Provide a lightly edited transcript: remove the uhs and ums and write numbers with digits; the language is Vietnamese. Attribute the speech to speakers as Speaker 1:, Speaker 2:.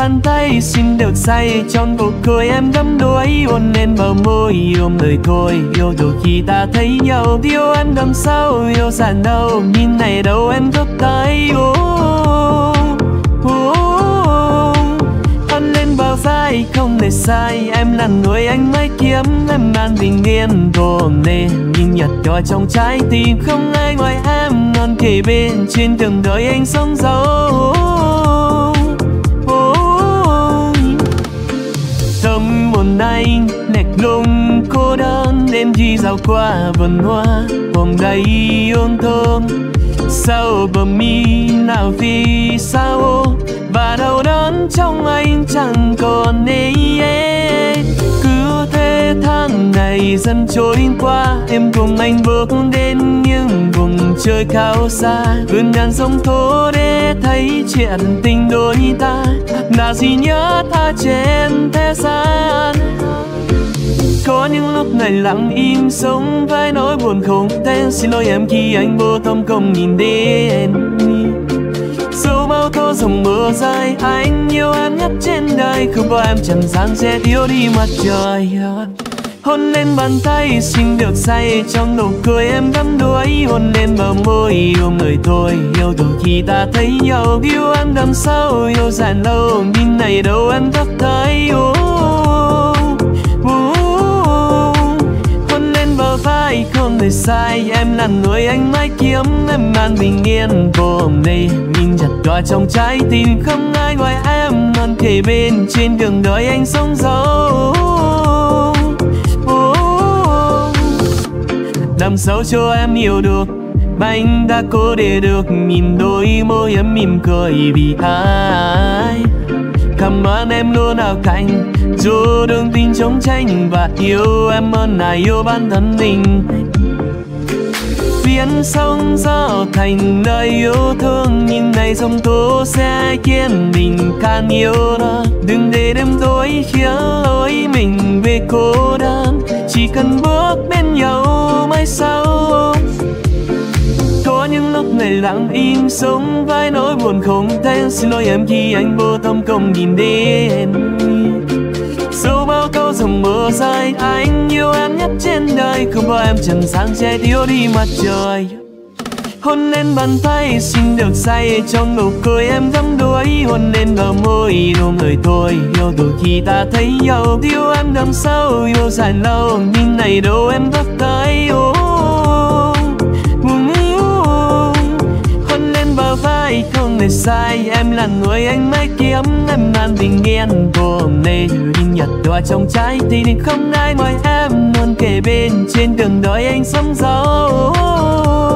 Speaker 1: bàn tay xin được say trong cuộc cười em đắm đuối, hôn lên bờ môi ôm lời thôi yêu. Từ khi ta thấy nhau yêu em đằng sau yêu sàn đâu, nhìn này đâu em gấp tay. Hôn lên bờ vai không để sai, em là người anh mới kiếm, em mang bình yên gồm nên nhìn nhật cho trong trái tim. Không ai ngoài em luôn kề bên trên đường đời anh sống dấu. Tâm hồn anh lệch lùng cô đơn đêm đi dạo qua vườn hoa hôm đầy hương thơm. Sao bờ mi nào vì sao và đau đớn trong anh chẳng còn ấy. Cứ thế tháng ngày dần trôi qua, em cùng anh bước đến những vùng trời cao xa, vươn ngàn sông thố để thấy chuyện tình đôi ta là gì nhớ ta trên thế gian. Có những lúc ngày lặng im sống với nỗi buồn không tên, xin lỗi em khi anh vô tâm không nhìn đến. Dẫu bao tố dòng mưa dài, anh yêu em nhất trên đời, không có em trần gian sẽ thiếu đi mặt trời. Hôn lên bàn tay xin được say trong nụ cười em đắm đuối, hôn lên bờ môi ôm lời thôi yêu. Từ khi ta thấy nhau yêu em đằng sau yêu dàn lâu, nhìn này đâu em thấp thấy. Hôn lên bờ vai không thể sai, em là người anh mãi kiếm, em mang bình yên gồm đây nhìn chặt qua trong trái tim. Không ai ngoài em luôn kề bên trên đường đời anh sống dấu. Làm sao cho em hiểu được anh đã cố để được nhìn đôi môi em mỉm cười vì ai. Cảm ơn em luôn ở cạnh dù đường tình chống tranh, và yêu em hơn là yêu bản thân mình. Biến sóng gió thành lời yêu thương, nhìn này dòng tố sẽ khiến mình can yêu nó. Đừng để đêm tối khiến lối mình về cô đơn, chỉ cần bước bên nhau mai sau. Có những lúc ngày lặng im sống với nỗi buồn không tên, xin lỗi em khi anh vô tâm không nhìn đến. Dẫu bao câu dòng mưa dài, anh yêu em nhất trên đời, không có em trần gian sẽ thiếu đi mặt trời. Hôn lên bàn tay xin được say trong nụ cười em đắm đuối, hôn lên bờ môi ôm lời thôi yêu. Từ khi ta thấy nhau yêu em đằng sau yêu dài lâu, nhìn này đâu em thấp tới. Hôn lên bờ vai không để sai, em là người anh mới kiếm, em mang bình yên gồm đây nhìn nhật đóa trong trái tim. Không ai ngoài em luôn kề bên trên đường đời anh sống dấu.